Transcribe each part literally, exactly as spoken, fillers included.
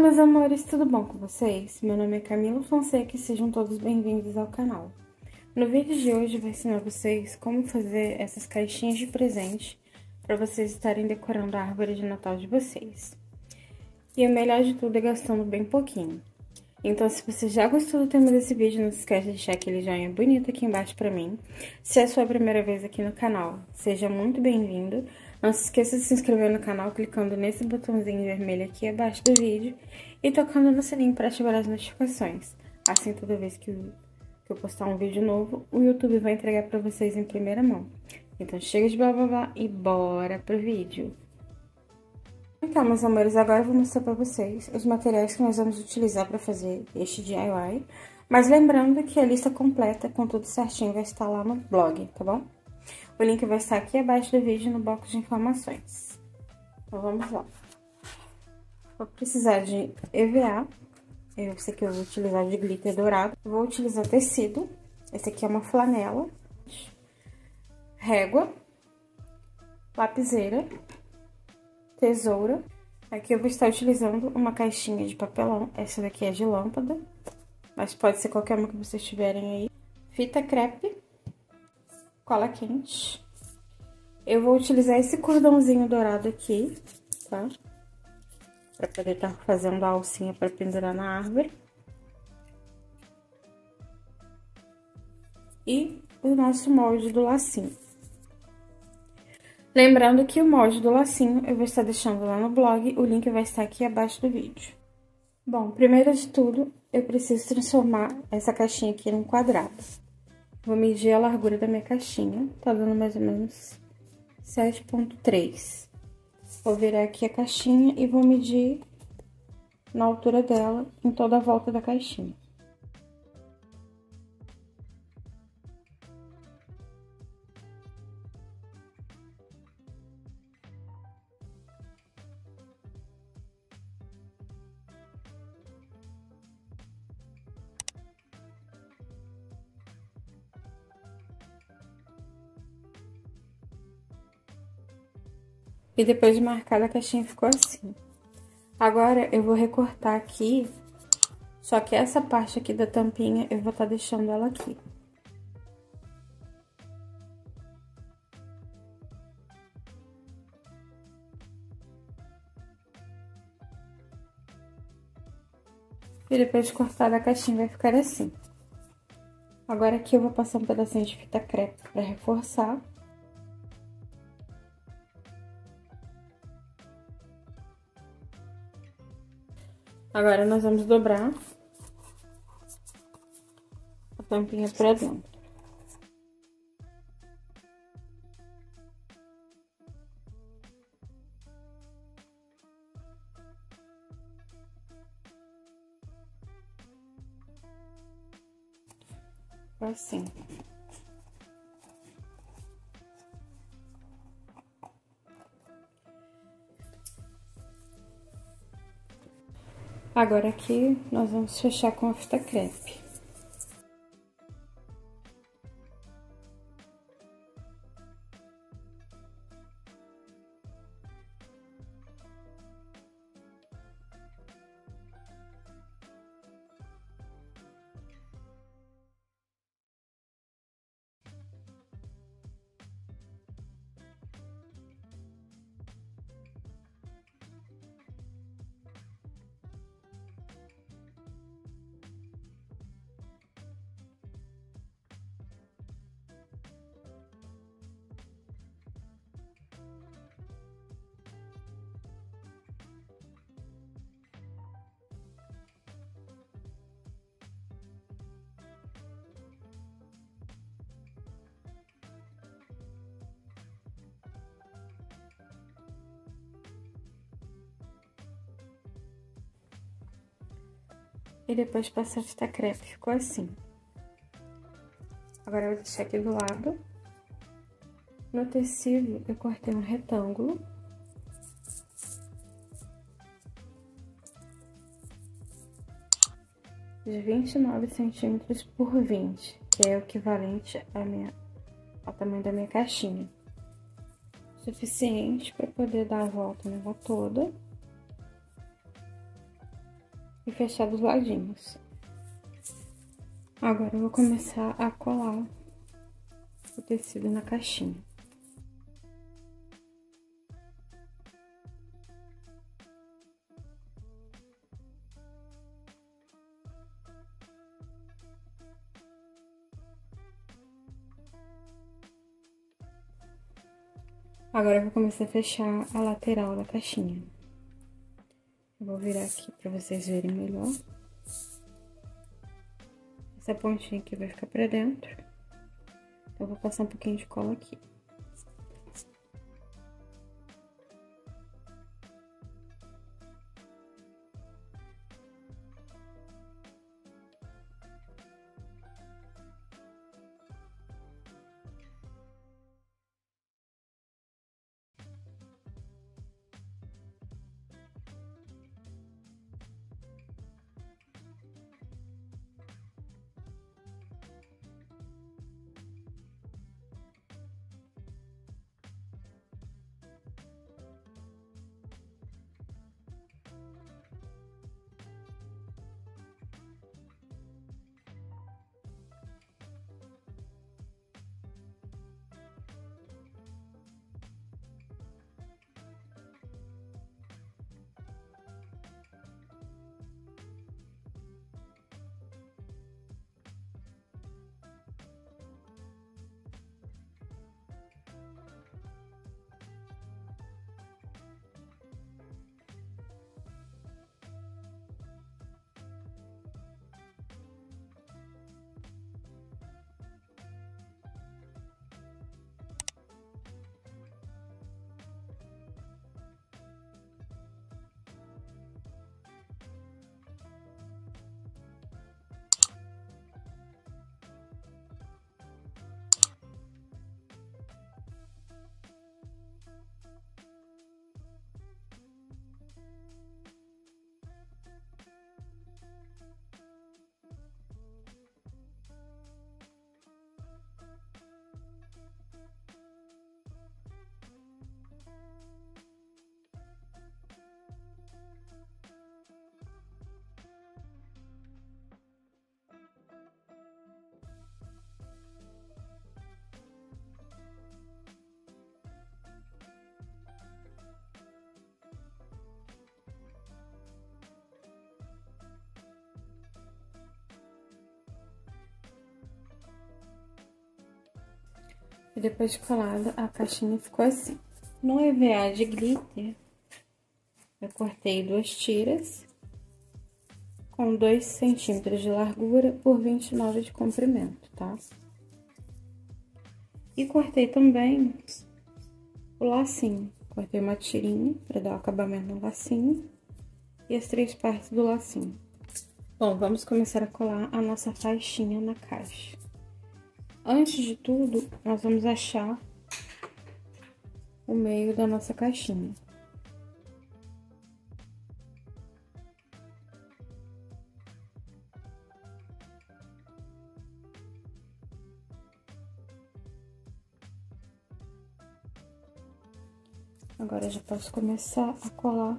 meus amores, tudo bom com vocês? Meu nome é Camila Fonseca e sejam todos bem-vindos ao canal. No vídeo de hoje eu vou ensinar vocês como fazer essas caixinhas de presente para vocês estarem decorando a árvore de Natal de vocês. E o melhor de tudo é gastando bem pouquinho. Então, se você já gostou do tema desse vídeo, não se esquece de deixar aquele joinha bonito aqui embaixo pra mim. Se é a sua primeira vez aqui no canal, seja muito bem-vindo. Não se esqueça de se inscrever no canal clicando nesse botãozinho vermelho aqui abaixo do vídeo e tocando no sininho para ativar as notificações. Assim, toda vez que eu, que eu postar um vídeo novo, o YouTube vai entregar pra vocês em primeira mão. Então, chega de blá blá blá e bora pro vídeo! Então, meus amores, agora eu vou mostrar pra vocês os materiais que nós vamos utilizar pra fazer este D I Y. Mas lembrando que a lista completa, com tudo certinho, vai estar lá no blog, tá bom? O link vai estar aqui abaixo do vídeo no box de informações. Então, vamos lá. Vou precisar de E V A. Esse aqui eu vou utilizar de glitter dourado. Vou utilizar tecido. Esse aqui é uma flanela. Régua. Lapiseira. Tesoura. Aqui eu vou estar utilizando uma caixinha de papelão. Essa daqui é de lâmpada, mas pode ser qualquer uma que vocês tiverem aí. Fita crepe. Cola quente. Eu vou utilizar esse cordãozinho dourado aqui, tá? Pra poder estar fazendo a alcinha para pendurar na árvore. E o nosso molde do lacinho. Lembrando que o molde do lacinho eu vou estar deixando lá no blog, o link vai estar aqui abaixo do vídeo. Bom, primeiro de tudo, eu preciso transformar essa caixinha aqui num quadrado. Vou medir a largura da minha caixinha, tá dando mais ou menos sete ponto três. Vou virar aqui a caixinha e vou medir na altura dela, em toda a volta da caixinha. E depois de marcada, a caixinha ficou assim. Agora, eu vou recortar aqui, só que essa parte aqui da tampinha, eu vou estar deixando ela aqui. E depois de cortada a caixinha, vai ficar assim. Agora, aqui eu vou passar um pedacinho de fita crepe pra reforçar. Agora, nós vamos dobrar a tampinha pra dentro. Assim. Agora aqui, nós vamos fechar com a fita crepe. E depois passar a fita crepe, ficou assim. Agora, eu vou deixar aqui do lado. No tecido, eu cortei um retângulo. De vinte e nove centímetros por vinte, que é o equivalente a minha, ao tamanho da minha caixinha. Suficiente para poder dar a volta nela toda. e fechar dos ladinhos. Agora eu vou começar a colar o tecido na caixinha. Agora eu vou começar a fechar a lateral da caixinha. Eu vou virar aqui pra vocês verem melhor. Essa pontinha aqui vai ficar pra dentro. Então, eu vou passar um pouquinho de cola aqui. E depois de colada, a caixinha ficou assim. No E V A de glitter, eu cortei duas tiras com dois centímetros de largura por vinte e nove de comprimento, tá? E cortei também o lacinho. Cortei uma tirinha para dar o acabamento no lacinho e as três partes do lacinho. Bom, vamos começar a colar a nossa faixinha na caixa. Antes de tudo, nós vamos achar o meio da nossa caixinha. Agora eu já posso começar a colar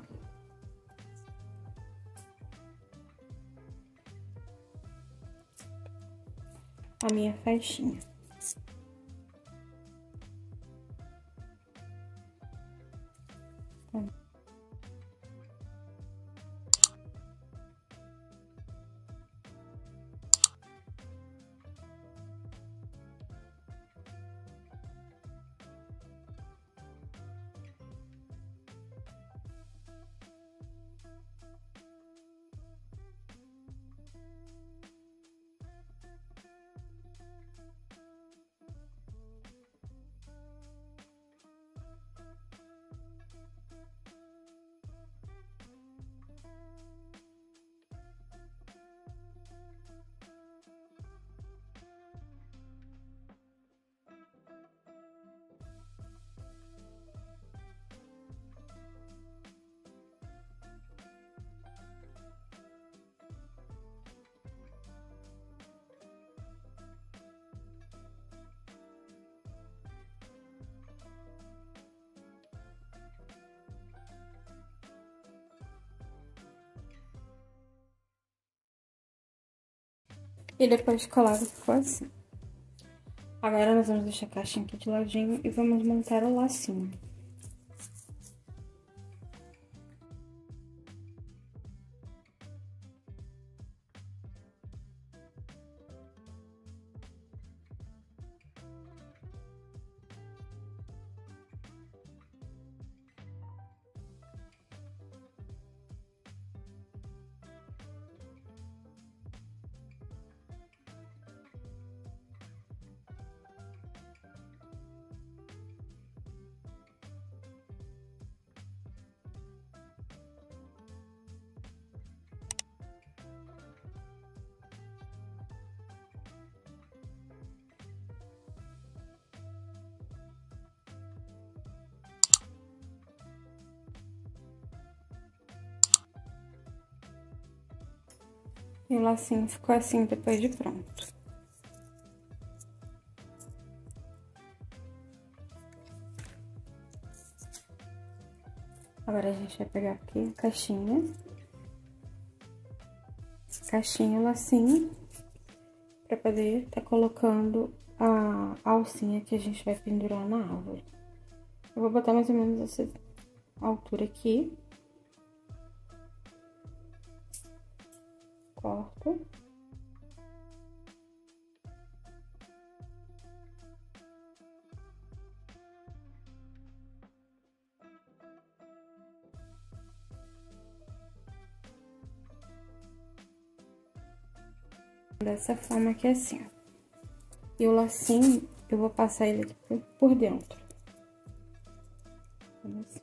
a minha faixinha. Tá. E depois de colado ficou assim. Agora nós vamos deixar a caixinha aqui de ladinho e vamos montar o lacinho. E o lacinho ficou assim depois de pronto. Agora a gente vai pegar aqui a caixinha. Caixinha, o lacinho. Pra poder tá colocando a alcinha que a gente vai pendurar na árvore. Eu vou botar mais ou menos essa altura aqui. Corto. Dessa forma aqui assim, ó. E o lacinho, eu vou passar ele aqui por dentro. Assim.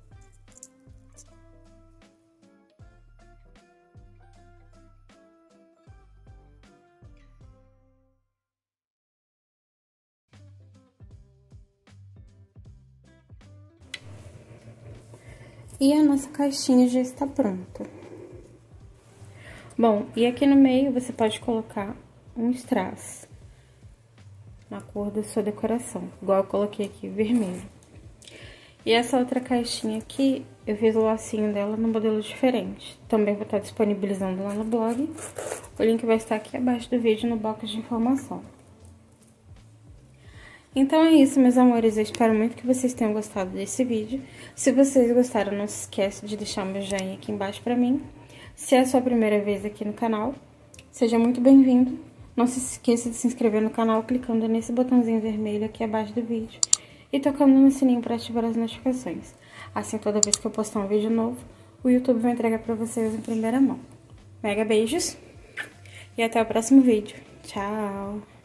E a nossa caixinha já está pronta. Bom, e aqui no meio você pode colocar um strass na cor da sua decoração, igual eu coloquei aqui, vermelho. E essa outra caixinha aqui, eu fiz o lacinho dela num modelo diferente. Também vou estar disponibilizando lá no blog. O link vai estar aqui abaixo do vídeo no box de informação. Então é isso, meus amores, eu espero muito que vocês tenham gostado desse vídeo. Se vocês gostaram, não se esqueça de deixar o meu joinha aqui embaixo pra mim. Se é a sua primeira vez aqui no canal, seja muito bem-vindo. Não se esqueça de se inscrever no canal clicando nesse botãozinho vermelho aqui abaixo do vídeo e tocando no sininho para ativar as notificações. Assim, toda vez que eu postar um vídeo novo, o YouTube vai entregar pra vocês em primeira mão. Mega beijos e até o próximo vídeo. Tchau!